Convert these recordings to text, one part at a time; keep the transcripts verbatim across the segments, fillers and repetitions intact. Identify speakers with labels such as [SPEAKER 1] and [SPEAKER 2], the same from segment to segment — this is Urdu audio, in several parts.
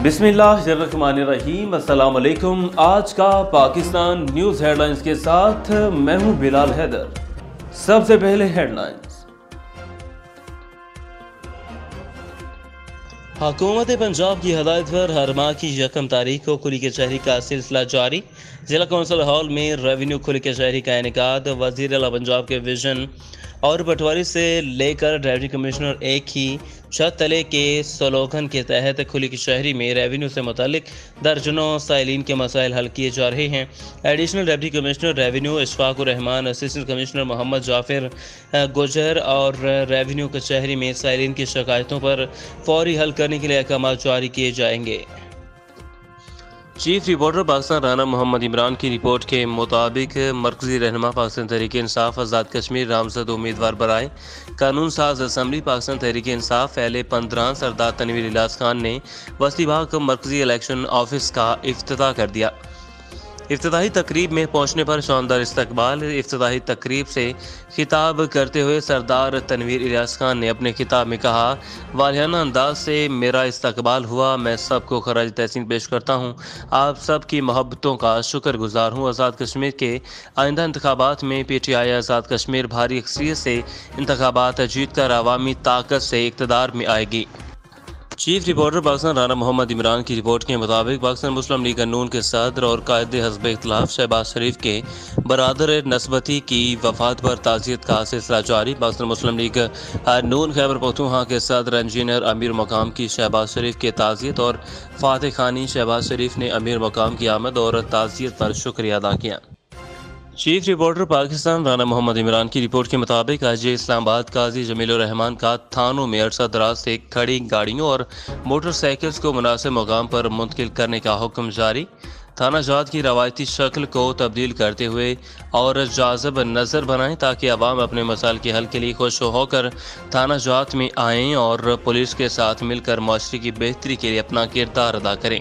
[SPEAKER 1] بسم اللہ الرحمن الرحیم، السلام علیکم۔ آج کا پاکستان نیوز ہیڈ لائنز کے ساتھ میں ہوں بلال حیدر۔ سب سے پہلے ہیڈ لائنز۔ حکومت پنجاب کی ہدایت پر ہر ماہ کی یکم تاریخ کو کھلی کچہری کا سلسلہ جاری۔ ضلع کونسل ہال میں ریونیو کھلی کچہری کا انعقاد۔ وزیر اعلیٰ پنجاب کے ویژن اور پٹواری سے لے کر ڈپٹی کمشنر ایک ہی چھت تلے کے سلوگن کے تحت کھلی کچہری میں ریونیو سے متعلق درجنوں سائلین کے مسائل حل کیے جا رہے ہیں۔ Additional deputy commissioner revenue Ashfaq ur Rehman, assistant commissioner Muhammad Jafar Gujjar اور ریونیو کچہری میں سائلین کی شکایتوں پر فوری حل کرنے کے لیے احکامات جاری کیے جائیں گے۔ چیف رپورٹر پاکستان رانا محمد عمران کی رپورٹ کے مطابق مرکزی رہنما پاکستان تحریک انصاف آزاد کشمیر نامزد امیدوار برائے قانون ساز اسمبلی پاکستان تحریک انصاف اہل پندران سردار تنویر الیاس خان نے وسطی باغ مرکزی الیکشن آفس کا افتتاح کر دیا۔ افتتاحی تقریب میں پہنچنے پر شاندار استقبال۔ افتتاحی تقریب سے خطاب کرتے ہوئے سردار تنویر الیاس خان نے اپنے خطاب میں کہا، والہانہ انداز سے میرا استقبال ہوا، میں سب کو خراج تحسین پیش کرتا ہوں، آپ سب کی محبتوں کا شکر گزار ہوں۔ آزاد کشمیر کے آئندہ انتخابات میں P T I Azad Kashmir بھاری اکثریت سے انتخابات جیت کر عوامی طاقت سے اقتدار میں آئے گی۔ چیف رپورٹر پاکستان رانا محمد عمران کی رپورٹ کے مطابق پاکستان مسلم لیگ نون کے صدر اور قائد حزب اختلاف شہباز شریف کے برادر نسبتی کی وفات پر تعزیت کا سلسلہ جاری۔ پاکستان مسلم لیگ نون خیبر پختونخوا کے صدر انجینئر امیر مقام کی شہباز شریف کے تعزیت اور فاتح خانی شہباز شریف نے امیر مقام کی آمد اور تعزیت پر شکریہ ادا کیا۔ چیف رپورٹر پاکستان رانا محمد عمران کی رپورٹ کے مطابق آج اسلام آباد قاضی جمیل الرحمان کا تھانوں میں عرصہ دراز سے کھڑی گاڑیوں اور موٹر سائیکلز کو مناسب مقام پر منتقل کرنے کا حکم جاری۔ تھانہ جات کی روایتی شکل کو تبدیل کرتے ہوئے اور جاذب نظر بنائیں تاکہ عوام اپنے مسائل کے حل کے لیے خوش ہو کر تھانہ جات میں آئیں اور پولیس کے ساتھ مل کر معاشرے کی بہتری کے لیے اپنا کردار ادا کریں۔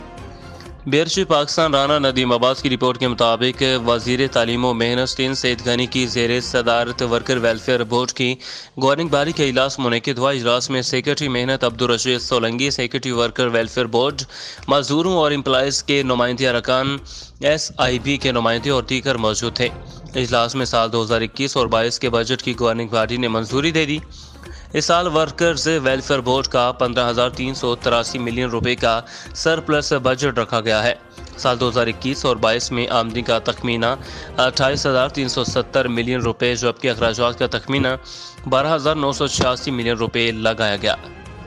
[SPEAKER 1] بیئر چیف پاکستان رانا ندیم عباس کی رپورٹ کے مطابق وزیر تعلیم و محنت سعید غنی کی زیر صدارت ورکر ویلفیئر بورڈ کی گورننگ باری کا اجلاس منعقد ہوا۔ اجلاس میں سیکرٹری محنت Abdul Rashid Solangi, secretary worker welfare board, مزدوروں اور امپلائیز کے نمائندے ارکان، ایس آئی بی کے نمائندے اور دیگر موجود تھے۔ اجلاس میں سال دو ہزار اکیس اور بائیس کے بجٹ کی گورننگ باڈی نے منظوری دے دی۔ اس سال ورکرز ویلفیئر بورڈ کا پندرہ ہزار تین سو تراسی ملین روپے کا سرپلس بجٹ رکھا گیا ہے۔ سال دو ہزار اکیس اور بائیس میں آمدنی کا تخمینہ اٹھائیس ہزار تین سو ستر ملین روپے جبکہ اخراجات کا تخمینہ بارہ ہزار نو سو چھیاسی ملین روپے لگایا گیا۔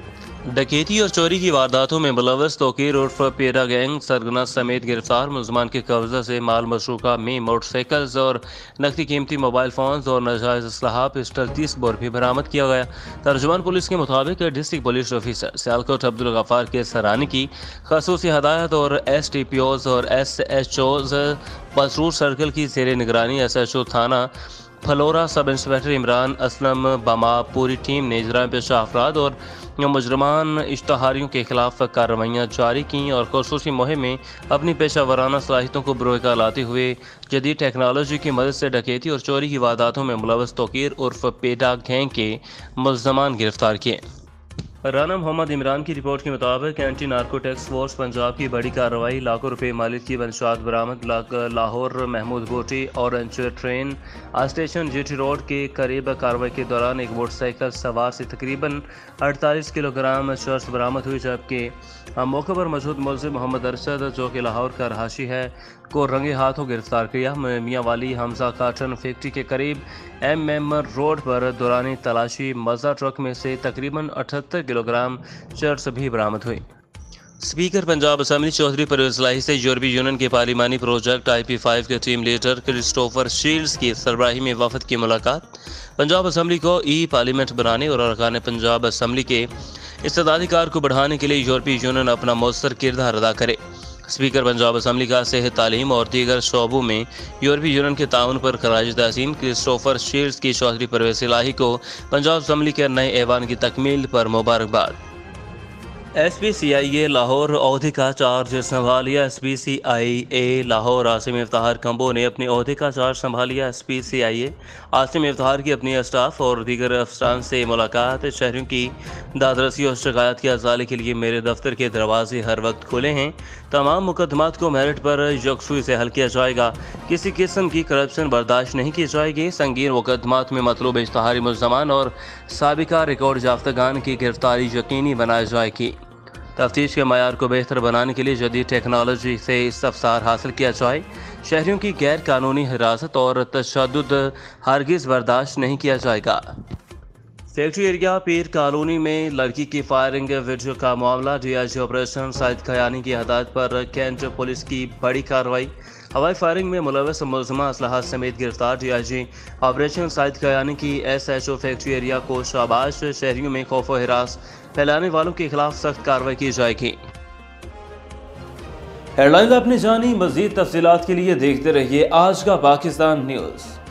[SPEAKER 1] ڈکیتی اور چوری کی وارداتوں میں ملوث توقیر عرف پیرا گینگ سرگنا سمیت گرفتار ملزمان کے قبضہ سے مال مسروقہ میں موٹر سائیکلز اور نقدی قیمتی موبائل فونز اور ناجائز اسلحہ پسٹل تیس بور بھی برآمد کیا گیا۔ ترجمان پولیس کے مطابق district police officer Sialkot Abdul Ghaffar Qaisrani کی خصوصی ہدایت اور ایس ٹی پی اوز اور S H Os Pasrur circle کی زیر نگرانی ایس ایچ او تھانہ پھلورا سب انسپکٹر عمران اسلم بما پوری ٹیم نے جرائم پیشہ افراد اور مجرمان اشتہاریوں کے خلاف کارروائیاں جاری کیں اور خصوصی مہم میں اپنی پیشہ ورانہ صلاحیتوں کو بروئے کار لاتے ہوئے جدید ٹیکنالوجی کی مدد سے ڈکیتی اور چوری کی وارداتوں میں ملوث توقیر عرف پیڈا گینگ کے ملزمان گرفتار کیے۔ رانا محمد عمران کی رپورٹ کے مطابق anti narcotics force Punjab کی بڑی کارروائی، لاکھوں روپے مالیت کی منشیات برآمد۔ Lahore Mahmood Booti orange train station G T road کے قریب کارروائی کے دوران ایک موٹر سائیکل سوار سے تقریباً اڑتالیس کلو گرام چرس برآمد ہوئی جبکہ موقع پر موجود ملزم محمد ارشد جو کہ لاہور کا رہائشی ہے کو رنگے ہاتھوں گرفتار کیا۔ میاں والی حمزہ کاٹن فیکٹری کے قریب ایم ایم روڈ پر دوران تلاشی مزہ ٹرک میں سے تقریباً اٹھہتر کلو گرام چرس بھی برآمد ہوئی۔ اسپیکر پنجاب اسمبلی چودھری پرویز الہی سے یورپی یونین کے پارلیمانی پروجیکٹ آئی پی فائیو کے ٹیم لیڈر کرسٹوفر شیلڈز کی سربراہی میں وفد کی ملاقات۔ پنجاب اسمبلی کو ای پارلیمنٹ بنانے اور ارکان پنجاب اسمبلی کے استعدادی کار کو بڑھانے کے لیے یورپی یونین اپنا مؤثر کردار ادا کرے۔ اسپیکر پنجاب اسمبلی کا صحت، تعلیم اور دیگر شعبوں میں یورپی یونین کے تعاون پر خراج تحسین کرسٹوفر شیلڈز کی چودھری پرویز الہی کو پنجاب اسمبلی کے نئے ایوان کی تکمیل پر مبارکباد۔ S P C I A Lahore عہدے کا چارج سنبھال لیا S P C I A Lahore Asim Iftikhar Kamboh نے اپنے عہدے کا چارج سنبھال لیا S P C I A Asim Iftikhar کی اپنی اسٹاف اور دیگر افسران سے ملاقات شہریوں کی دادرسی اور شکایات کے ازالے کے لیے میرے دفتر کے دروازے ہر وقت کھلے ہیں تمام مقدمات کو میرٹ پر یکسوئی سے حل کیا جائے گا کسی قسم کی کرپشن برداشت نہیں کی جائے گی سنگین مقدمات میں مطلوب اشتہاری ملزمان اور سابقہ ریکارڈ یافتگان کی گرفتاری یقینی بنائی جائے گی تفتیش کے معیار کو بہتر بنانے کے لیے جدید ٹیکنالوجی سے استفسار حاصل کیا جائے شہریوں کی غیر قانونی حراست اور تشدد ہرگز برداشت نہیں کیا جائے گا فیکٹری ایریا پیر کالونی میں لڑکی کی فائرنگ ویڈیو کا معاملہ D I G operation Saeed Khiyani کی ہدایت پر کینٹ پولیس کی بڑی کارروائی ہوائی فائرنگ میں ملوث ملزمہ اسلحہ سمیت گرفتار D I G operation Saeed Khiyani کی S H O factory area کو شاباش شہریوں میں خوف و ہراس پھیلانے والوں کے خلاف سخت کارروائی کی جائے گی ہیڈ لائنز اپنی جانی مزید تفصیلات کے لیے دیکھتے رہیے آج کا پاکستان نیوز